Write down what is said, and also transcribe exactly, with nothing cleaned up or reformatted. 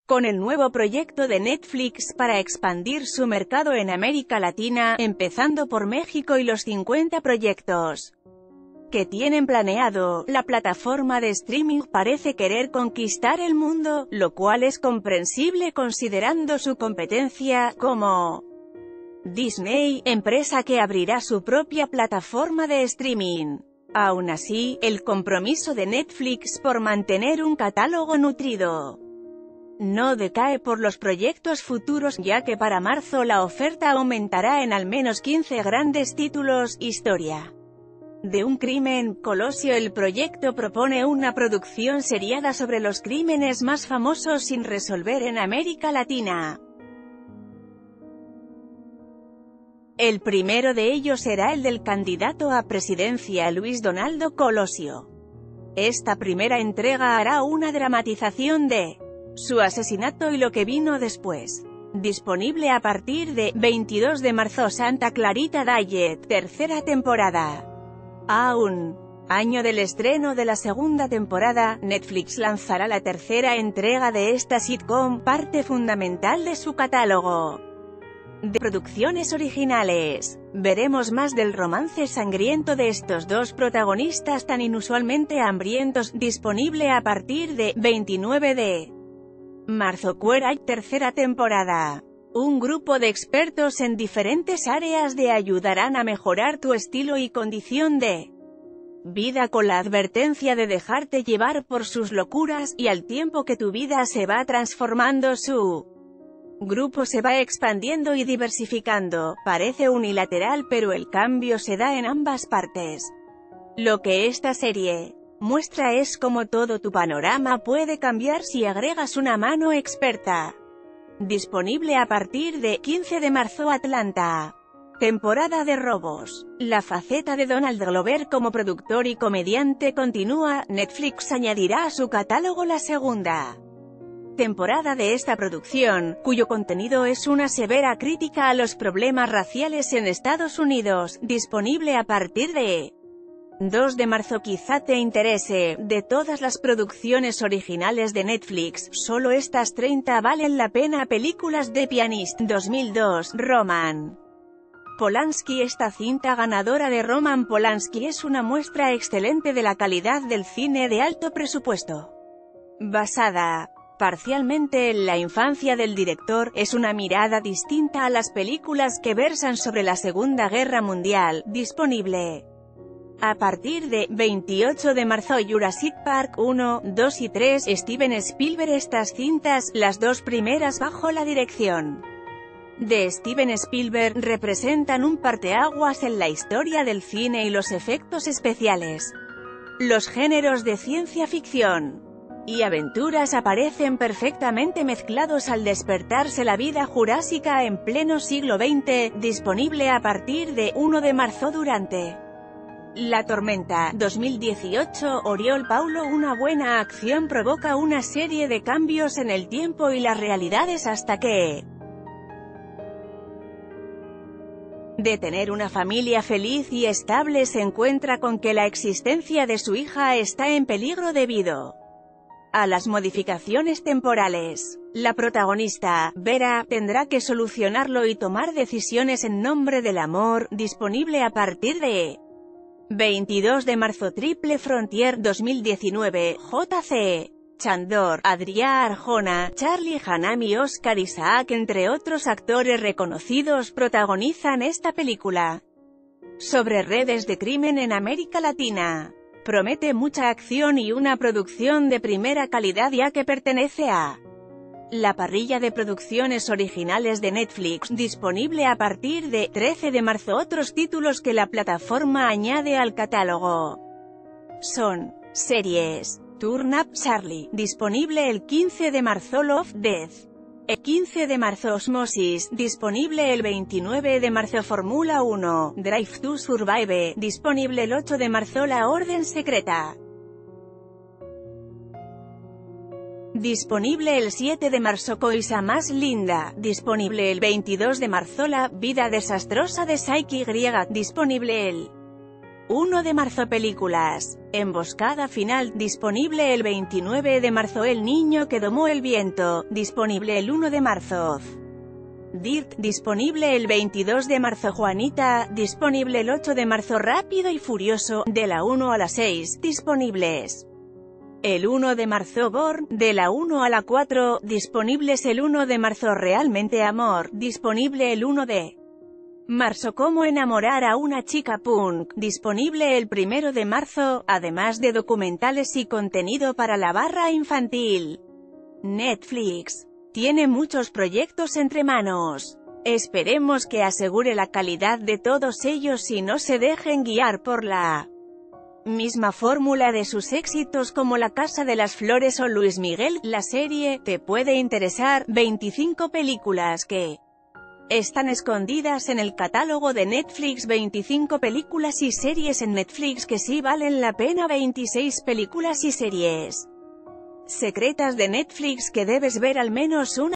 Con el nuevo proyecto de Netflix para expandir su mercado en América Latina, empezando por México y los cincuenta proyectos que tienen planeado, la plataforma de streaming parece querer conquistar el mundo, lo cual es comprensible considerando su competencia, como Disney, empresa que abrirá su propia plataforma de streaming. Aún así, el compromiso de Netflix por mantener un catálogo nutrido no decae por los proyectos futuros, ya que para marzo la oferta aumentará en al menos quince grandes títulos. Historia de un crimen. Colosio. El proyecto propone una producción seriada sobre los crímenes más famosos sin resolver en América Latina. El primero de ellos será el del candidato a presidencia Luis Donaldo Colosio. Esta primera entrega hará una dramatización de su asesinato y lo que vino después. Disponible a partir de veintidós de marzo. Santa Clarita Diet, tercera temporada. A un año del estreno de la segunda temporada, Netflix lanzará la tercera entrega de esta sitcom, parte fundamental de su catálogo de producciones originales. Veremos más del romance sangriento de estos dos protagonistas tan inusualmente hambrientos. Disponible a partir de veintinueve de marzo. Queer Eye, tercera temporada. Un grupo de expertos en diferentes áreas de ayudarán a mejorar tu estilo y condición de vida con la advertencia de dejarte llevar por sus locuras, y al tiempo que tu vida se va transformando, su grupo se va expandiendo y diversificando. Parece unilateral, pero el cambio se da en ambas partes. Lo que esta serie muestra es cómo todo tu panorama puede cambiar si agregas una mano experta. Disponible a partir de quince de marzo. Atlanta. Temporada de robos. La faceta de Donald Glover como productor y comediante continúa. Netflix añadirá a su catálogo la segunda temporada de esta producción, cuyo contenido es una severa crítica a los problemas raciales en Estados Unidos. Disponible a partir de dos de marzo. Quizá te interese. De todas las producciones originales de Netflix, solo estas treinta valen la pena. Películas de Pianist, dos mil dos, Roman Polanski. Esta cinta ganadora de Roman Polanski es una muestra excelente de la calidad del cine de alto presupuesto. Basada parcialmente en la infancia del director, es una mirada distinta a las películas que versan sobre la Segunda Guerra Mundial. Disponible a partir de veintiocho de marzo. Jurassic Park uno, dos y tres, Steven Spielberg. Estas cintas, las dos primeras bajo la dirección de Steven Spielberg, representan un parteaguas en la historia del cine y los efectos especiales. Los géneros de ciencia ficción y aventuras aparecen perfectamente mezclados al despertarse la vida jurásica en pleno siglo veinte. Disponible a partir de uno de marzo. Durante la tormenta, dos mil dieciocho. Oriol Paulo. Una buena acción provoca una serie de cambios en el tiempo y las realidades hasta que de tener una familia feliz y estable se encuentra con que la existencia de su hija está en peligro debido a las modificaciones temporales. La protagonista, Vera, tendrá que solucionarlo y tomar decisiones en nombre del amor. Disponible a partir de veintidós de marzo. Triple Frontier, dos mil diecinueve. J C Chandor, Adrià Arjona, Charlie Hunnam y Oscar Isaac, entre otros actores reconocidos, protagonizan esta película sobre redes de crimen en América Latina. Promete mucha acción y una producción de primera calidad, ya que pertenece a la parrilla de producciones originales de Netflix. Disponible a partir de trece de marzo. Otros títulos que la plataforma añade al catálogo son series. Turn Up Charlie, disponible el quince de marzo. Love, Death. El quince de marzo. Osmosis, disponible el veintinueve de marzo. Fórmula uno, Drive to Survive, disponible el ocho de marzo. La Orden Secreta, disponible el siete de marzo. Cosa Más Linda, disponible el veintidós de marzo. La Vida Desastrosa de Psyche Y, disponible el uno de marzo. Películas. Emboscada final, disponible el veintinueve de marzo. El niño que domó el viento, disponible el uno de marzo. Dirt, disponible el veintidós de marzo. Juanita, disponible el ocho de marzo. Rápido y Furioso, de la uno a la seis, disponibles el uno de marzo. Born, de la uno a la cuatro, disponibles el uno de marzo. Realmente Amor, disponible el uno de marzo. Cómo enamorar a una chica punk, disponible el primero de marzo, además de documentales y contenido para la barra infantil. Netflix tiene muchos proyectos entre manos. Esperemos que asegure la calidad de todos ellos y no se dejen guiar por la misma fórmula de sus éxitos como La Casa de las Flores o Luis Miguel. La serie te puede interesar. veinticinco películas que están escondidas en el catálogo de Netflix. veinticinco películas y series en Netflix que sí valen la pena. veintiséis películas y series secretas de Netflix que debes ver al menos una